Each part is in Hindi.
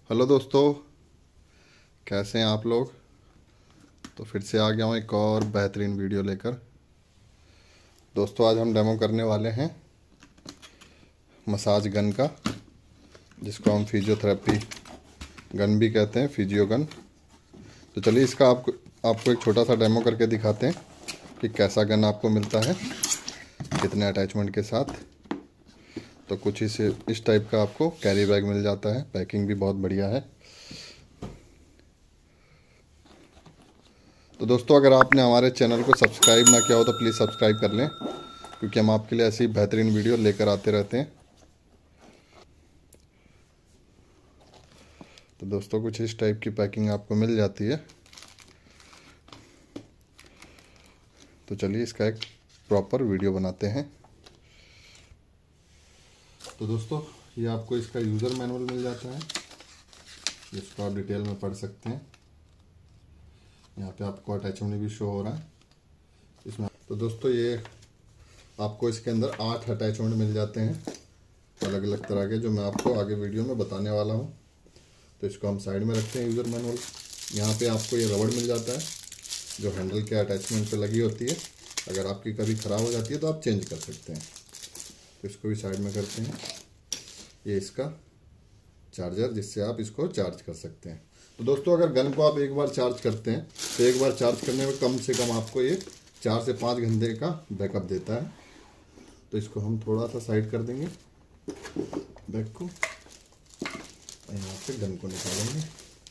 हेलो दोस्तों, कैसे हैं आप लोग। तो फिर से आ गया हूँ एक और बेहतरीन वीडियो लेकर। दोस्तों, आज हम डेमो करने वाले हैं मसाज गन का, जिसको हम फिजियोथेरेपी गन भी कहते हैं, फिजियो गन। तो चलिए इसका आपको एक छोटा सा डेमो करके दिखाते हैं कि कैसा गन आपको मिलता है, कितने अटैचमेंट के साथ। तो कुछ इस टाइप का आपको कैरी बैग मिल जाता है। पैकिंग भी बहुत बढ़िया है। तो दोस्तों, अगर आपने हमारे चैनल को सब्सक्राइब ना किया हो तो प्लीज़ सब्सक्राइब कर लें, क्योंकि हम आपके लिए ऐसी बेहतरीन वीडियो लेकर आते रहते हैं। तो दोस्तों, कुछ इस टाइप की पैकिंग आपको मिल जाती है। तो चलिए इसका एक प्रॉपर वीडियो बनाते हैं। तो दोस्तों, ये आपको इसका यूज़र मैनुअल मिल जाता है, जिसको आप डिटेल में पढ़ सकते हैं। यहाँ पे आपको अटैचमेंट भी शो हो रहा है इसमें। तो दोस्तों, ये आपको इसके अंदर 8 अटैचमेंट मिल जाते हैं, अलग अलग तरह के, जो मैं आपको आगे वीडियो में बताने वाला हूँ। तो इसको हम साइड में रखते हैं यूज़र मैनुअल। यहाँ पे आपको ये रबड़ मिल जाता है, जो हैंडल के अटैचमेंट पे लगी होती है। अगर आपकी कभी ख़राब हो जाती है तो आप चेंज कर सकते हैं। तो इसको भी साइड में करते हैं। ये इसका चार्जर, जिससे आप इसको चार्ज कर सकते हैं। तो दोस्तों, अगर गन को आप एक बार चार्ज करते हैं तो एक बार चार्ज करने में कम से कम आपको ये 4 से 5 घंटे का बैकअप देता है। तो इसको हम थोड़ा सा साइड कर देंगे बैग को, यहाँ से गन को निकालेंगे।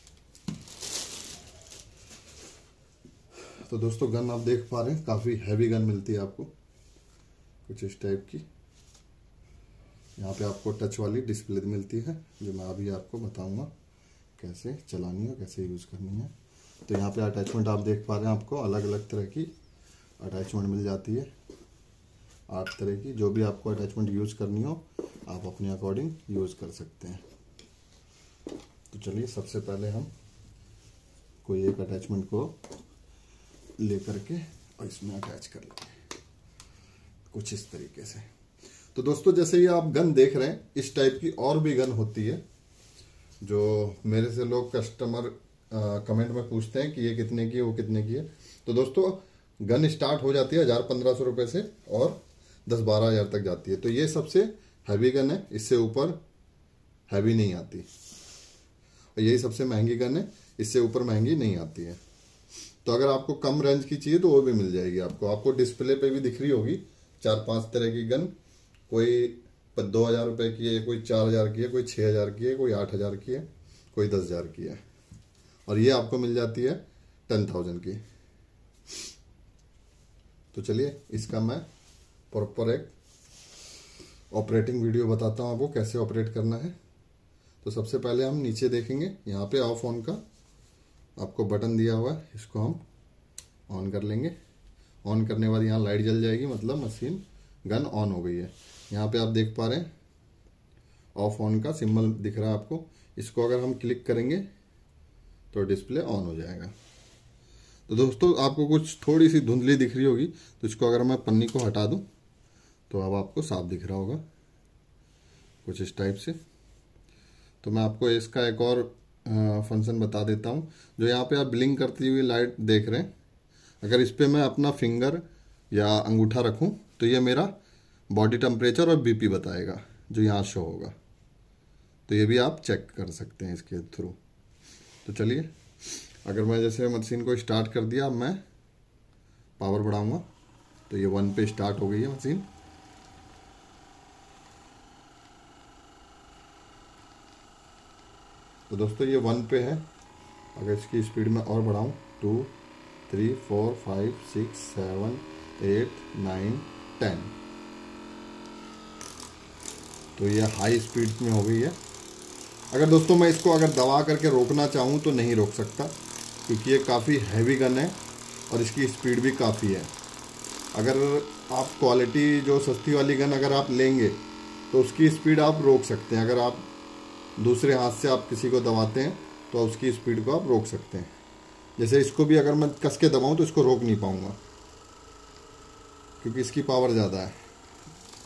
तो दोस्तों, गन आप देख पा रहे हैं, काफ़ी हैवी गन मिलती है आपको, कुछ इस टाइप की। यहाँ पे आपको टच वाली डिस्प्ले मिलती है, जो मैं अभी आपको बताऊंगा कैसे चलानी है, कैसे यूज़ करनी है। तो यहाँ पे अटैचमेंट आप देख पा रहे हैं, आपको अलग अलग तरह की अटैचमेंट मिल जाती है, 8 तरह की। जो भी आपको अटैचमेंट यूज़ करनी हो आप अपने अकॉर्डिंग यूज़ कर सकते हैं। तो चलिए, सबसे पहले हम कोई एक अटैचमेंट को लेकर के और इसमें अटैच कर लेंगे, कुछ इस तरीके से। तो दोस्तों, जैसे ये आप गन देख रहे हैं, इस टाइप की और भी गन होती है, जो मेरे से लोग कस्टमर कमेंट में पूछते हैं कि ये कितने की है, वो कितने की है। तो दोस्तों, गन स्टार्ट हो जाती है 1000-1500 रुपये से और 10-12 हज़ार तक जाती है। तो ये सबसे हैवी गन है, इससे ऊपर हैवी नहीं आती। और यही सबसे महंगी गन है, इससे ऊपर महंगी नहीं आती है। तो अगर आपको कम रेंज की चाहिए तो वो भी मिल जाएगी आपको डिस्प्ले पे भी दिख रही होगी 4-5 तरह की गन। कोई 2000 रुपये की है, कोई 4000 की है, कोई 6000 की है, कोई 8000 की है, कोई 10,000 की है। और ये आपको मिल जाती है 10,000 की। तो चलिए, इसका मैं प्रॉपर एक ऑपरेटिंग वीडियो बताता हूँ आपको, कैसे ऑपरेट करना है। तो सबसे पहले हम नीचे देखेंगे, यहाँ पे ऑफ ऑन का आपको बटन दिया हुआ है, इसको हम ऑन कर लेंगे। ऑन करने के बाद यहाँ लाइट जल जाएगी, मतलब मशीन गन ऑन हो गई है। यहाँ पे आप देख पा रहे हैं ऑफ ऑन का सिंबल दिख रहा है आपको। इसको अगर हम क्लिक करेंगे तो डिस्प्ले ऑन हो जाएगा। तो दोस्तों, आपको कुछ थोड़ी सी धुंधली दिख रही होगी, तो इसको अगर मैं पन्नी को हटा दूं तो अब आपको साफ दिख रहा होगा, कुछ इस टाइप से। तो मैं आपको इसका एक और फंक्शन बता देता हूँ। जो यहाँ पे आप ब्लिंक करती हुई लाइट देख रहे हैं, अगर इस पर मैं अपना फिंगर या अंगूठा रखूँ तो ये मेरा बॉडी टेम्परेचर और बीपी बताएगा, जो यहाँ शो होगा। तो ये भी आप चेक कर सकते हैं इसके थ्रू। तो चलिए, अगर मैं जैसे मशीन को स्टार्ट कर दिया, अब मैं पावर बढ़ाऊंगा तो ये 1 पे स्टार्ट हो गई है मशीन। तो दोस्तों, ये 1 पे है। अगर इसकी स्पीड में और बढ़ाऊं, 2, 3, 4, 5, 6, 7, 8, 9, 10, तो ये हाई स्पीड में हो गई है। अगर दोस्तों मैं इसको अगर दबा करके रोकना चाहूँ तो नहीं रोक सकता, क्योंकि ये काफ़ी हैवी गन है और इसकी स्पीड भी काफ़ी है। अगर आप क्वालिटी जो सस्ती वाली गन अगर आप लेंगे तो उसकी स्पीड आप रोक सकते हैं। अगर आप दूसरे हाथ से आप किसी को दबाते हैं तो उसकी स्पीड को आप रोक सकते हैं। जैसे इसको भी अगर मैं कस के दबाऊँ तो इसको रोक नहीं पाऊँगा, क्योंकि इसकी पावर ज़्यादा है।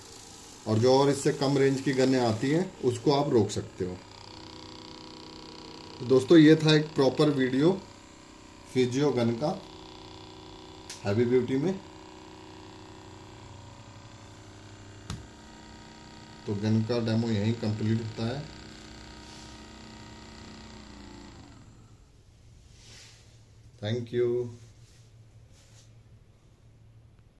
और जो और इससे कम रेंज की गनें आती हैं उसको आप रोक सकते हो। तो दोस्तों ये था एक प्रॉपर वीडियो फिजियो गन का हैवी ब्यूटी में। तो गन का डेमो यहीं कंप्लीट होता है। Thank you.